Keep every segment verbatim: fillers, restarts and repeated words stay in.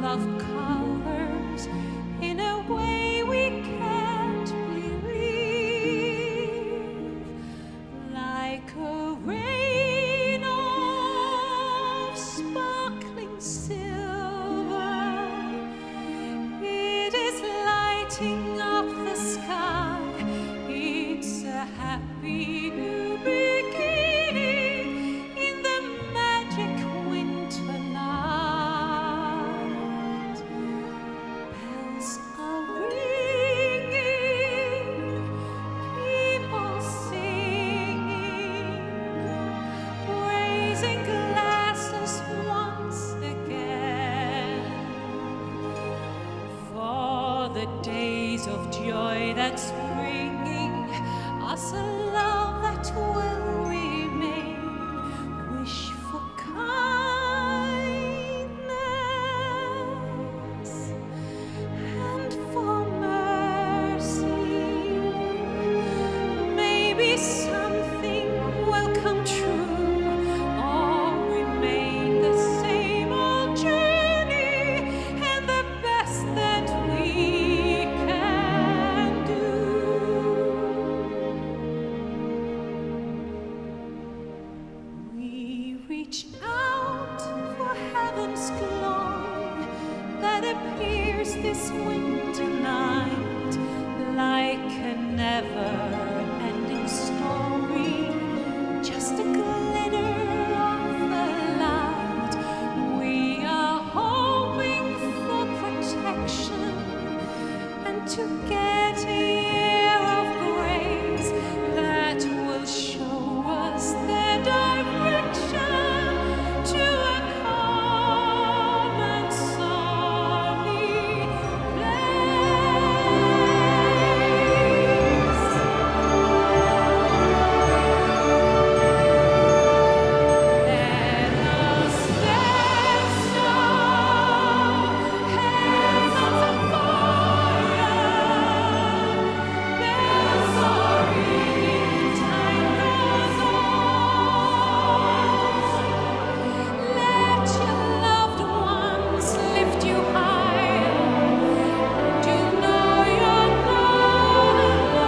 of colors in a way we can't believe, like a rain of sparkling silver. It is lighting up the sky. It's a happy new beginning in the magic winter night. Bells are ringing, people singing, raising glasses once again for the days of joy that's bringing us a love that will remain. Wish for kindness and for mercy. Maybe something will come true or remain the same old journey, and the best that we can do. We reach out for heaven's glory that appears this winter night, like a never-ending story, just a glitter of the light. We are hoping for protection and to get a year of grace that will show us the direction to a calm and sunny place. Let us stand strong, hands on fire. Bells are ringing, time goes on. Let your loved ones lift you higher, and you know you're not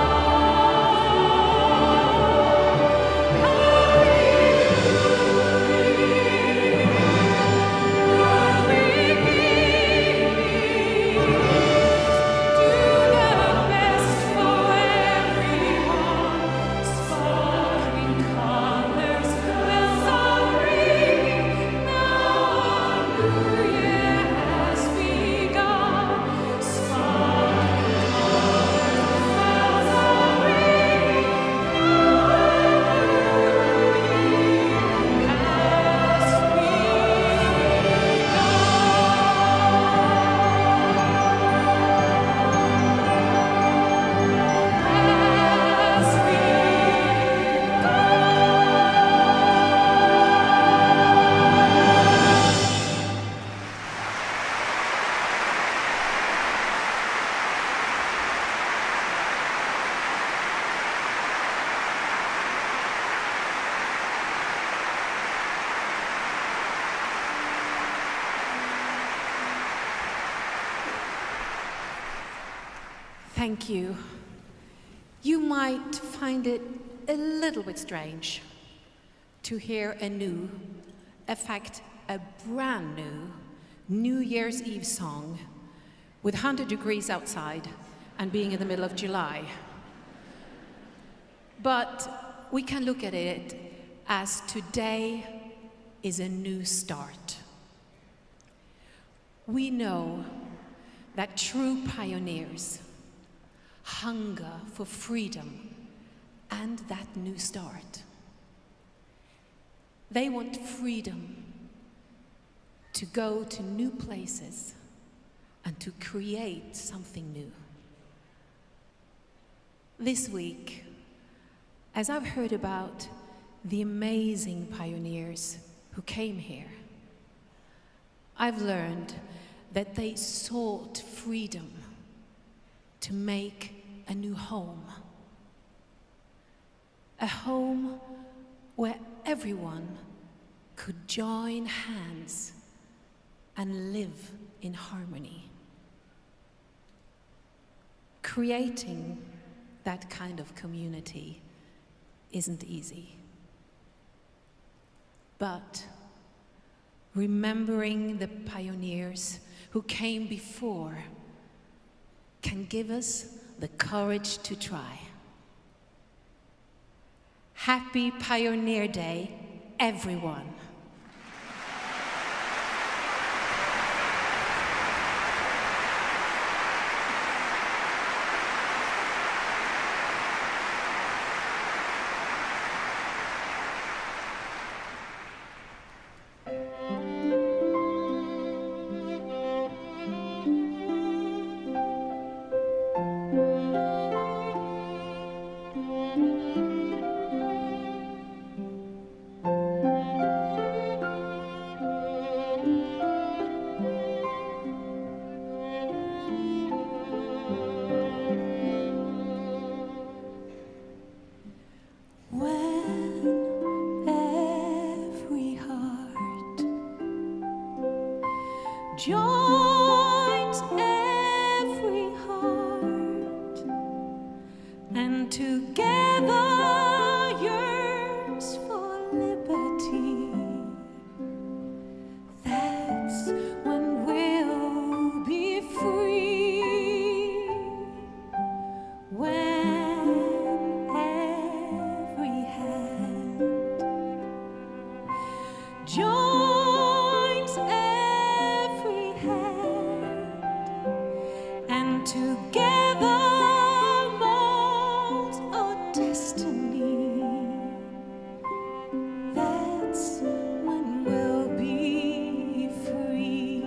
Thank you. You might find it a little bit strange to hear a new, in fact, a brand new New Year's Eve song with one hundred degrees outside and being in the middle of July. But we can look at it as today is a new start. We know that true pioneers hunger for freedom and that new start. They want freedom to go to new places and to create something new. This week, as I've heard about the amazing pioneers who came here, I've learned that they sought freedom to make a new home. A home where everyone could join hands and live in harmony. Creating that kind of community isn't easy. But remembering the pioneers who came before can give us the courage to try. Happy Pioneer Day, everyone. Joins every heart, and together yearns for liberty. That's when we'll be free. When every hand joins every hand, and together molds our destiny. That's when we'll be free.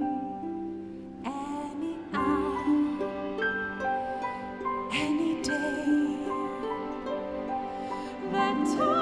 Any hour, any day, that time